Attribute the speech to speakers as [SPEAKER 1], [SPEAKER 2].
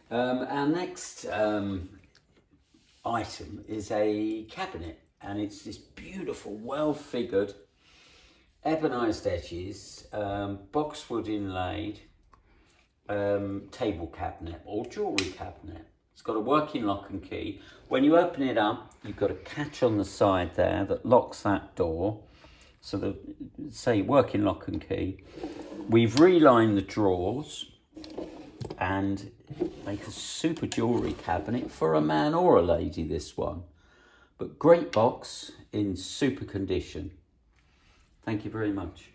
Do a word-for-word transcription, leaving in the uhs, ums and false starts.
[SPEAKER 1] Um, our next um, item is a cabinet, and it's this beautiful, well-figured, ebonized edges, um, boxwood inlaid um, table cabinet or jewellery cabinet. It's got a working lock and key. When you open it up, you've got a catch on the side there that locks that door. So the, say, working lock and key. We've relined the drawers and make a super jewellery cabinet for a man or a lady, this one. But great box in super condition. Thank you very much.